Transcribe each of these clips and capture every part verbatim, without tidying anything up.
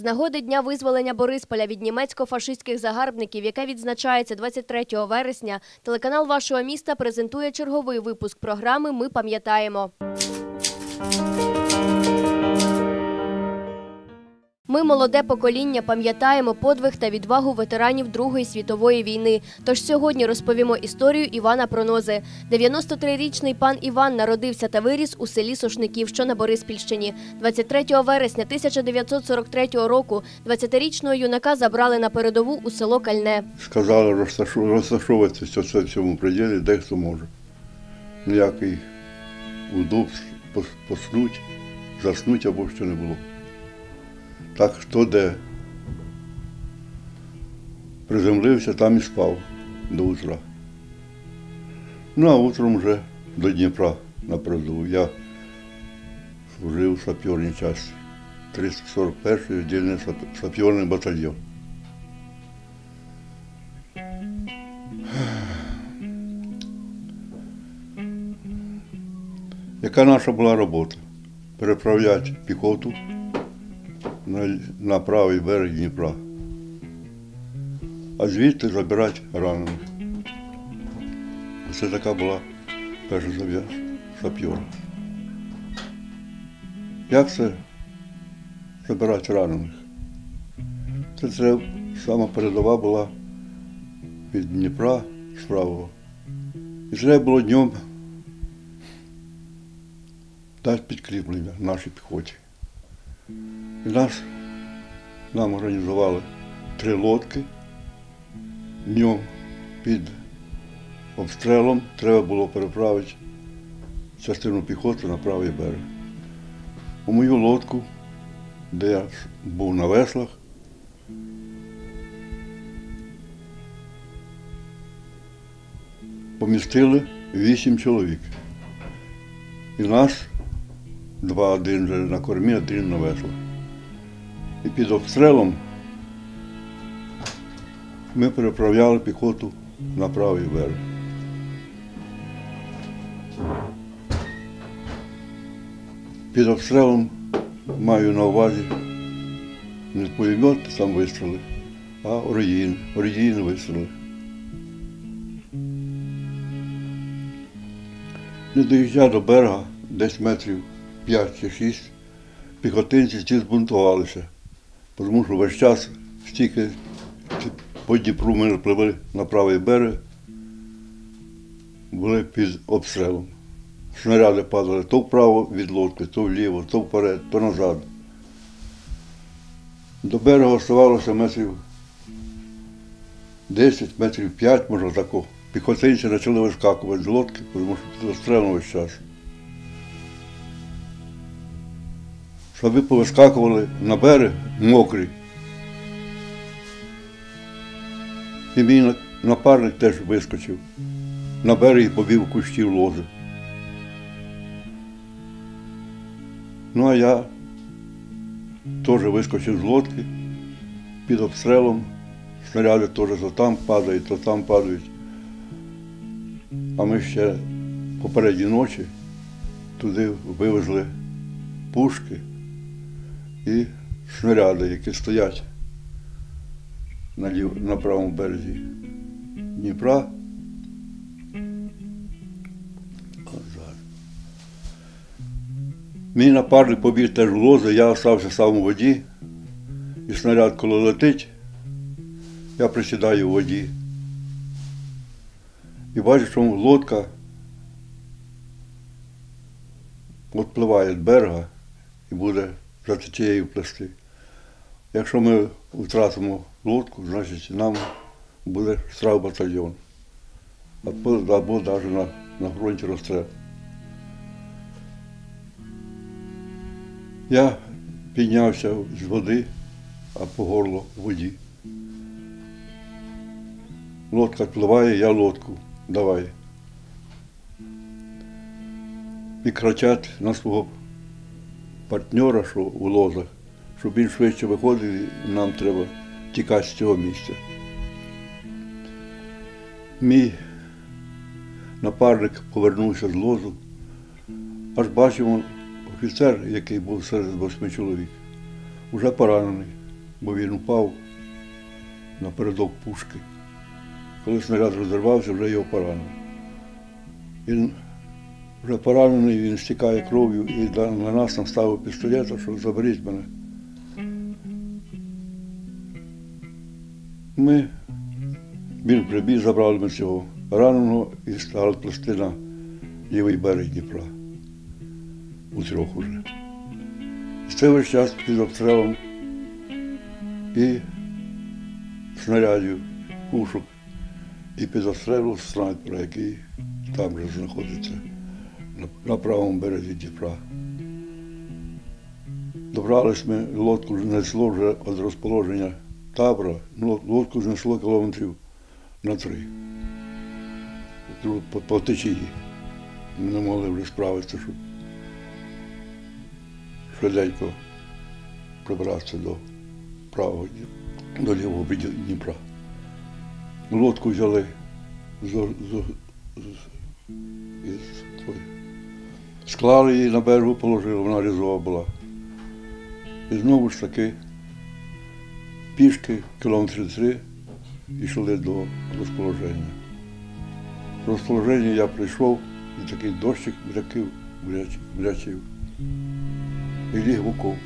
нагоди Дня визволення Борисполя від німецько-фашистських загарбників, яке відзначається двадцять третього вересня, телеканал вашого міста презентує черговий випуск програми «Ми пам'ятаємо». Ми, молоде покоління, пам'ятаємо подвиг та відвагу ветеранів Другої світової війни. Тож сьогодні розповімо історію Івана Пронози. дев'яностотрирічний пан Іван народився та виріс у селі Сошників, що на Бориспільщині. двадцять третього вересня тисяча дев'ятсот сорок третього року двадцятирічного юнака забрали на передову у село Кальне. Сказали розташовуватися в цьому приділі, де хто може. Ніякий удобств поснуть, заснуть або що не було. Так, хто де приземлився, там і спав до утра. Ну, а утром вже до Дніпра на передову. Я служив у саперній частині, триста сорок перший віддільний саперний батальйон. Яка наша була робота? Переправляти піхоту на, на правий берег Дніпра, а звідти забирати ранених. Це така була перша зав'язка сапера. Як це забирати ранених? Це треба, сама передова була від Дніпра справа. І треба було днем дати підкріплення нашій піхоті. І нас, нам організували три лодки. Днем під обстрілом треба було переправити частину піхоти на правий берег. У мою лодку, де я був на веслах, помістили вісім чоловік. І нас два, один вже на кормі, один на веслах. І під обстрілом ми переправляли піхоту на правий берег. Під обстрілом маю на увазі не пулемет там вистріли, а орудійні, орудійні вистріли. Не доїжджав до берега, десь метрів п'ять чи шість, піхотинці ці збунтувалися, тому що весь час стільки по Дніпру ми пливли на правий берег, були під обстрілом. Снаряди падали то вправо від лодки, то вліво, то вперед, то назад. До берега оставалося метрів десять, метрів п'ять, може тако. Піхотинці почали вискакувати з лодки, тому що під обстрілом весь час. Щоб повискакували на берег мокрі. І мій напарник теж вискочив на берег і побіг у кущі в лози. Ну а я теж вискочив з лодки під обстрілом. Снаряди теж то там падають, то там падають. А ми ще попередній ночі туди вивезли пушки і снаряди, які стоять на, лів... на правому березі Дніпра. Мій напарник побіг теж в лози, я залишився сам у воді, і снаряд, коли летить, я присідаю у воді. І бачу, що лодка відпливає від берега і буде за течією плести. Якщо ми втратимо лодку, значить нам буде штрафбатальйон. Або, або навіть на, на фронті розстріл. Я піднявся з води, а по горло в воді. Лодка відпливає, я лодку. Давай. І кричать на свого партнера, що у лозах, щоб він швидше виходив, і нам треба тікати з цього місця. Мій напарник повернувся з лозу, аж бачимо офіцер, який був серед восьми чоловік, уже поранений, бо він упав напередок пушки. Коли снаряд розірвався, вже його поранили. Він вже поранений, він стікає кров'ю і на нас наставив пістолет, що заберіть мене. Ми, він прибіг, забрали ми цього раненого і стали плести на лівий берег Дніпра. У трьох уже. І це весь час під обстрілом і снарядів, пушок, і під обстрілом снайпера, який там же знаходиться, на, на правому березі Дніпра. Добрались ми, лодку знесло вже від розположення табора, ну, лодку знесло кілометрів на три. Тут по, по течії. Ми не могли вже справитися, щоб швиденько прибратися до правого, до лівого берега Дніпра. Лодку взяли з, з, з, із, той, склали її на берегу, положили, вона різова була. І знову ж таки пішки кілометри три йшли до розположення. В розположення я прийшов, і такий дощик брякив, брячив, і ліг в окоп.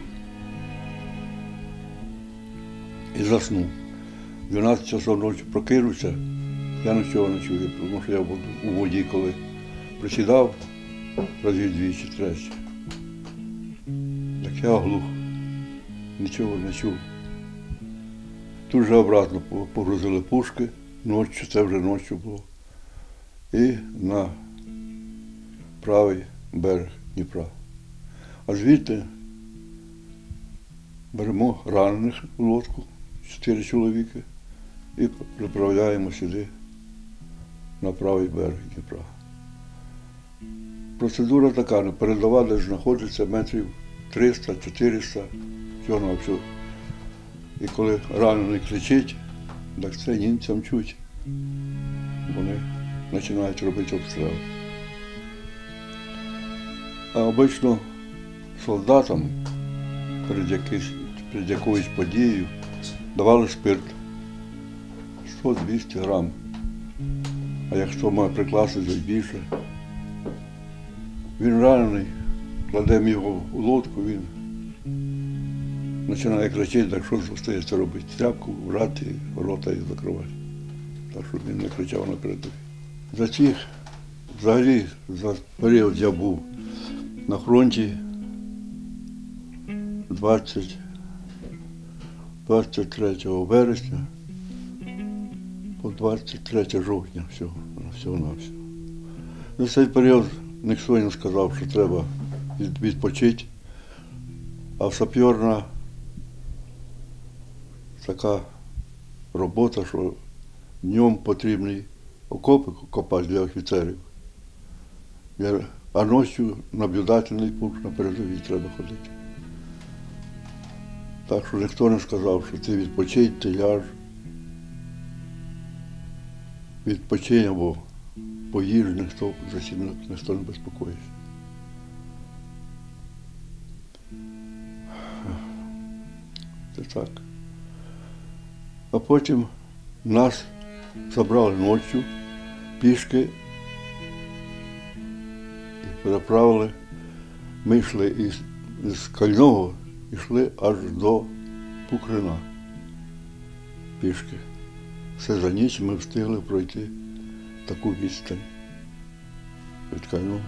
І заснув. дванадцять часов ночі прокинувся, я нічого не чую, тому що я був у воді, коли присідав, разів двічі, тричі. Так я оглух, нічого не чув. Тут же обратно погрузили пушки, ночі, це вже ночі було, і на правий берег Дніпра. А звідти беремо ранених у лодку, чотири чоловіки, і приправляємо сюди, на правий берег Дніпра. Процедура така, передова десь знаходиться метрів триста-чотириста, всього на всього. І коли ранений кричить, так це німцям чуть. Вони починають робити обстріли. А обично солдатам перед, якийсь, перед якоюсь подією давали спирт сто-двісті грам. А якщо має прикласти за більше, він ранений, кладемо його у лодку, він починає кричати, так що залишається робити? Тряпку брати, рота і закривати. Так, щоб він не кричав на передовій. За цих, взагалі, за період я був на фронті двадцять, двадцять третього вересня по двадцять третє жовтня всього, всього на всього. За цей період ніхто не сказав, що треба відпочити, а саперна така робота, що днем потрібні окопи копати для офіцерів, а ночі наблюдательний пункт на передовій треба ходити. Так що ніхто не сказав, що ти відпочинь, ти ляж, відпочинь або поїж, ніхто за цим ніхто не безпокоїться. Це так. А потім нас забрали ночі, пішки і переправили. Ми йшли із, із Кального, йшли аж до Пукрина пішки. Все за ніч ми встигли пройти таку відстань від Кального.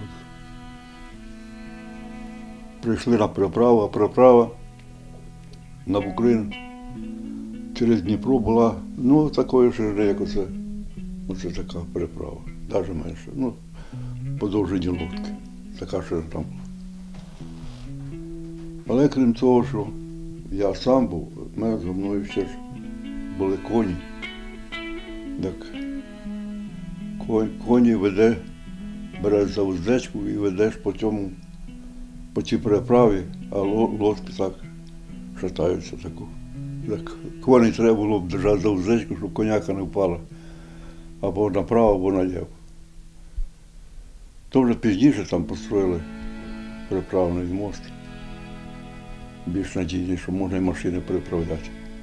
Прийшли на переправу, а переправа на Пукрин через Дніпро була, ну, такої ширини, як оце. Оце така переправа, навіть менше. Ну, подовжені лодки. Така ширина була. Але крім того, що я сам був, в мене за мною ще ж були коні. Так конь, коні веде, береш за уздечку і ведеш по цьому, по цій переправі, а лодки так шатаються таку. Так, коней треба було б держати за уздечку, щоб коняка не впала або направо, або наліво. То вже пізніше там построїли переправний мост. Більш надійний, що можна і машини переправляти.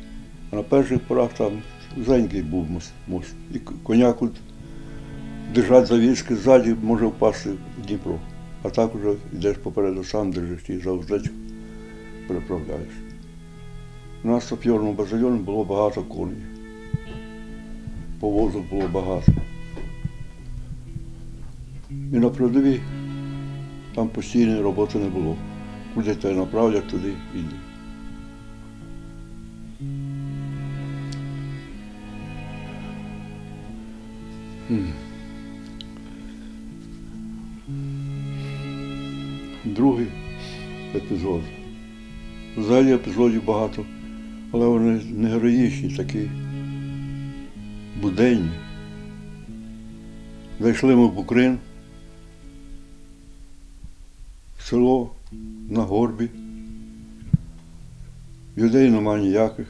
А на перших порах там зенький був мост. мост. І коняк от держать за візки ззаді, може впасти в Дніпро. А так уже йдеш попереду, сам держиш і за уздечку переправляєш. У нас в сап'єрному батальйоні було багато коней. Повозок було багато. І на передовій там постійної роботи не було. Куди тебе направлять, туди йди. Другий епізод. Взагалі епізодів багато, але вони не героїчні, такі буденні. Зайшли ми в Букрин, в село на горбі. Людей нема ніяких.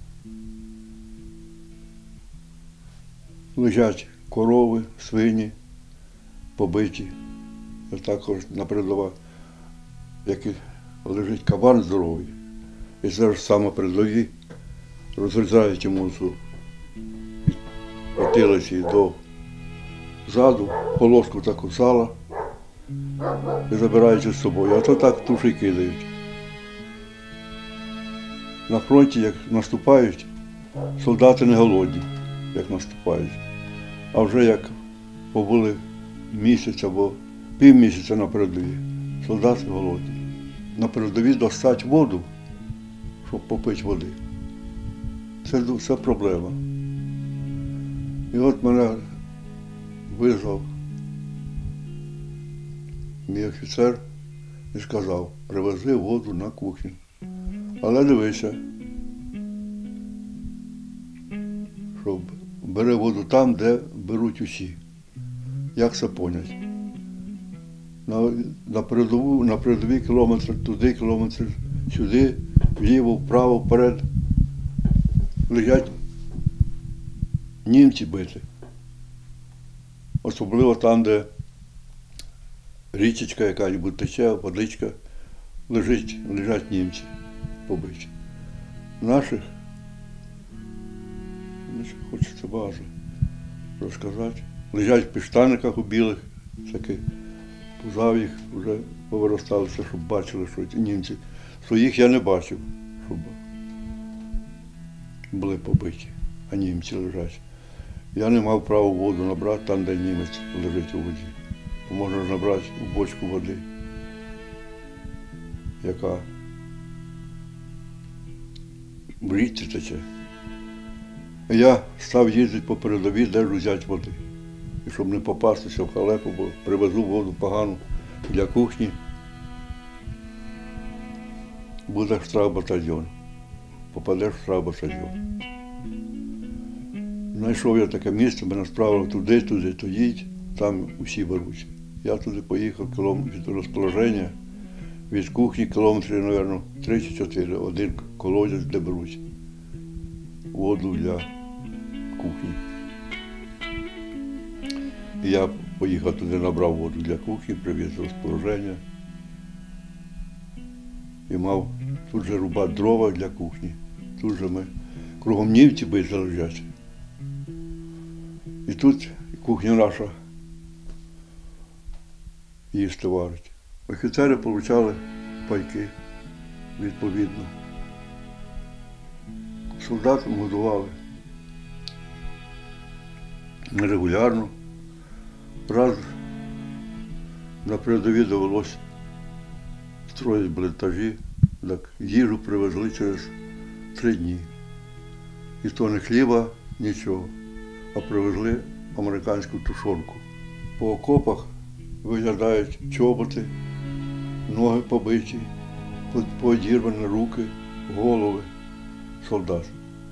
Лежать корови, свині, побиті. А також на передова, як і лежить кабан здоровий. І зараз саме передові розрізають йому цю потилиці до заду, полоску таку сала і забирають з собою. А то так туші кидають. На фронті, як наступають, солдати не голодні, як наступають. А вже як побули місяць або півмісяця на передовій, солдати голодні. На передовій достать воду, щоб попити води. Це, це проблема. І от мене визвав мій офіцер і сказав, привези воду на кухню. Але дивися, щоб бери воду там, де беруть усі. Як це понять? На, на, передову, на передовій кілометр туди, кілометр сюди, вліво, вправо, вперед. Лежать німці бити. Особливо там, де річечка яка-небудь тече, водичка, лежить, лежать німці побиті. Наших, хочеться багато розказати, лежать в піштаниках у білих, таких, пузав їх, вже повиросталися, щоб бачили, що ці німці. Своїх я не бачив, щоб були побиті, а німці лежать. Я не мав права воду набрати там, де німець лежить у воді. Можна набрати у бочку води, яка в річці тече. Я став їздити по передовій, де ж взяти води. І щоб не попастися в халепу, бо привезу воду погану для кухні, буде штрафбатальйон. Попадеш в штрафбатальйон. Знайшов я таке місце, мене справили туди, туди, то їдь, там усі беруть. Я туди поїхав кілометр від розположення, від кухні кілометрів, мабуть, три чи чотири. Один колодязь, де беруть воду для кухні. І я поїхав туди, набрав воду для кухні, привіз розположення. І мав тут же рубати дрова для кухні. Тут же ми кругом німці бити лежать. І тут кухня наша їсти варить. Офіцери отримали пайки відповідно. Солдатам годували нерегулярно. Раз на передовій довелося строїти бліндажі, так їжу привезли через три дні. І то не хліба, нічого, а привезли американську тушонку. По окопах виглядають чоботи, ноги побиті, поодірвані руки, голови солдат.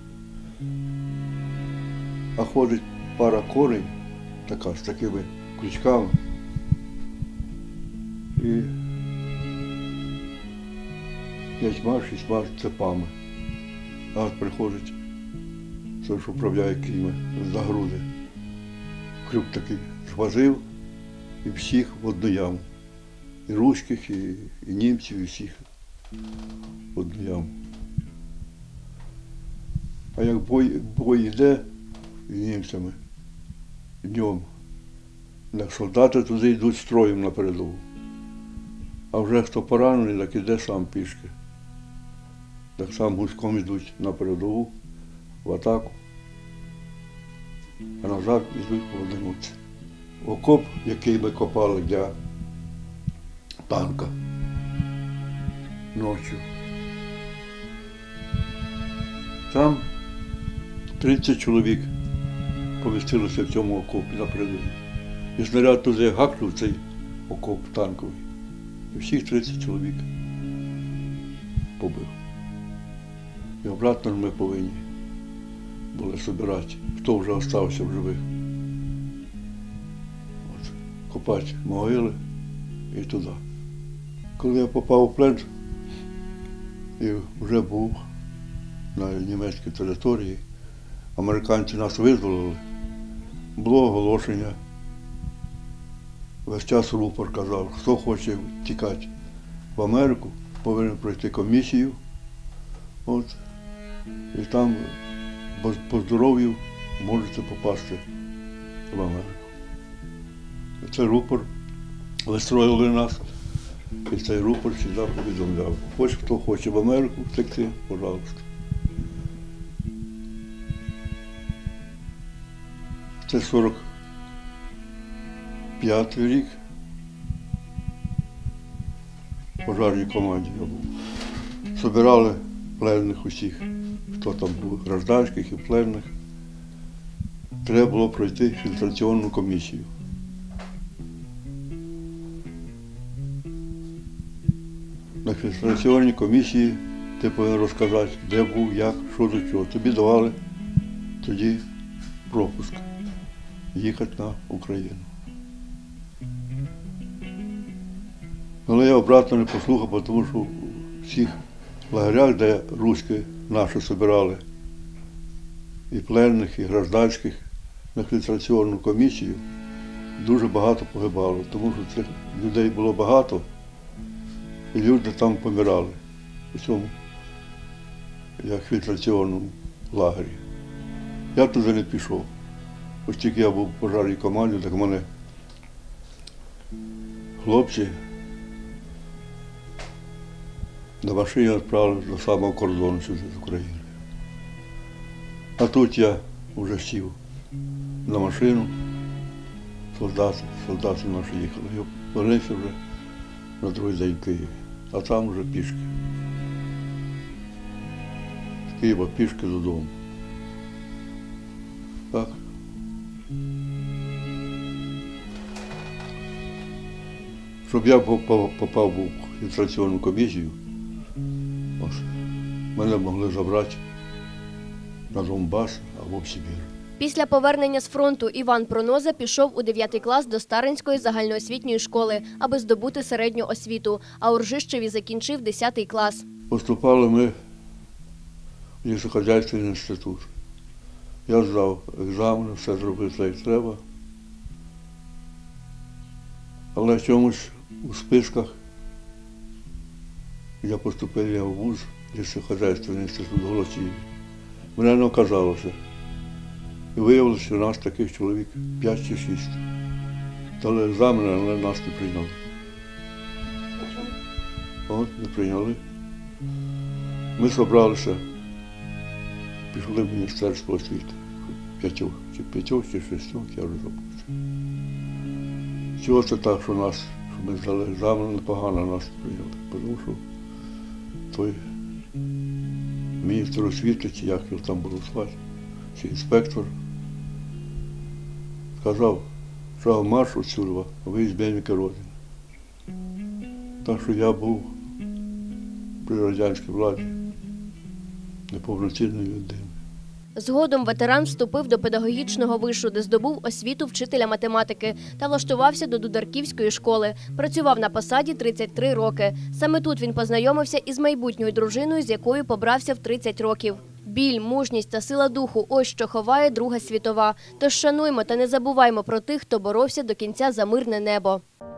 А ходить пара коней, така з такими крючками, і п'ятьма-шістьма цепами. А от приходить той, що управляє кіньми, за груди. Крюк такий схватив і всіх в одну яму. І руських, і, і німців, і всіх в одну яму. А як бой, бой йде з німцями днем, так солдати туди йдуть строєм на передову. А вже хто поранений, так іде сам пішки. Так сам гуськом йдуть на передову, в атаку, а назад йдуть поодинці. Окоп, який ми копали для танка ночі. Там тридцять чоловік помістилося в цьому окопі на передовій. І снаряд туди гакнув цей окоп танковий. І всіх тридцять чоловік побив. І обратно ми повинні були збирати, хто вже залишився в живих. От, копати могили і туди. Коли я попав у плен і вже був на німецькій території, американці нас визволили, було оголошення. Весь час рупор казав, хто хоче тікати в Америку, повинен пройти комісію. От. І там по здоров'ю можете попасти в Америку. Цей рупор вистроїли нас, і цей рупор завжди повідомляв. Хоч хто хоче в Америку втекти, пожалуйста. Це сорок п'ятий рік. В пожарній команді я був. Собирали пленних усіх, хто там був, гражданських і пленних. Треба було пройти фільтраційну комісію. На фільтраційній комісії ти повинен розказати, де був, як, що до чого. Тобі давали тоді пропуск їхати на Україну. Але я обратно не послухав, тому що у всіх лагерях, де руські наші збирали, і пленних, і гражданських, на фільтраційну комісію, дуже багато погибало, тому що цих людей було багато, і люди там помирали у цьому, як фільтраційному лагері. Я туди не пішов. Ось тільки я був в пожарній команді, так в мене хлопці на машині відправили до самого кордону сюди з України. А тут я вже сів на машину, солдати, солдати наші їхали. Я вернувся вже на другий день в Києві, а там вже пішки. З Києва пішки додому. Так. Щоб я попав, попав в фільтраційну комісію, ось, мене могли забрати на Донбас або в Сибір. Після повернення з фронту Іван Проноза пішов у дев'ятий клас до Старинської загальноосвітньої школи, аби здобути середню освіту, а у Ржищеві закінчив десятий клас. Поступали ми в лісохозяйственний інститут. Я здав екзамени, все зробив, як треба. Але чомусь у списках я поступив я в вуз, лісохозяйственний інститут в Голосіїві. Мене не оказалося. І виявилося, що нас таких чоловік п'ять чи шість. Дали екзамени, але нас не прийняли. От, не прийняли. Ми зібралися, пішли в Міністерство освіти. П'ятьох, чи п'ятьох, чи шістьох, я вже забувся. Чого це так, що нас, що ми здали екзамен, непогано нас не прийняли. Тому що той міністр освіти, чи як його там було звати, чи інспектор, сказав, що марш отсюда, ви ізменники Родини. Так що я був при радянській владі неповноцінною людиною. Згодом ветеран вступив до педагогічного вишу, де здобув освіту вчителя математики та влаштувався до Дударківської школи. Працював на посаді тридцять три роки. Саме тут він познайомився із майбутньою дружиною, з якою побрався в тридцять років. Біль, мужність та сила духу – ось що ховає Друга світова. Тож шануймо та не забуваймо про тих, хто боровся до кінця за мирне небо.